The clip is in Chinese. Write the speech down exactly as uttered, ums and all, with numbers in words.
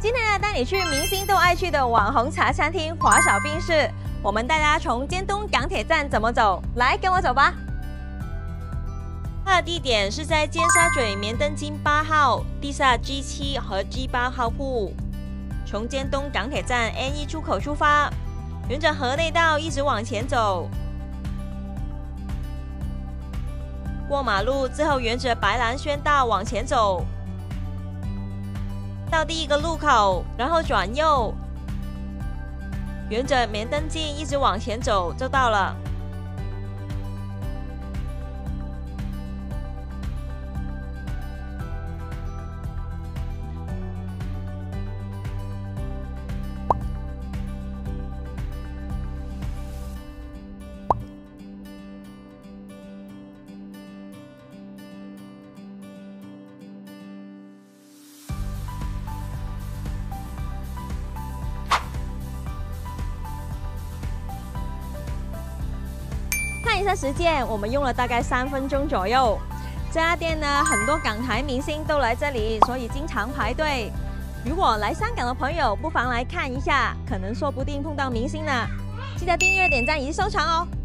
今天呢，带你去明星都爱去的网红茶餐厅华小冰室。我们带大家从尖东港铁站怎么走？来，跟我走吧。它的地点是在尖沙咀棉登金八号地下 G 七和 G 八号铺。从尖东港铁站 N 一出口出发，沿着河内道一直往前走，过马路之后，沿着白兰轩道往前走。 到第一个路口，然后转右，沿着棉登径一直往前走就到了。看一下时间，我们用了大概三分钟左右。这家店呢，很多港台明星都来这里，所以经常排队。如果来香港的朋友，不妨来看一下，可能说不定碰到明星呢。记得订阅、点赞以及收藏哦。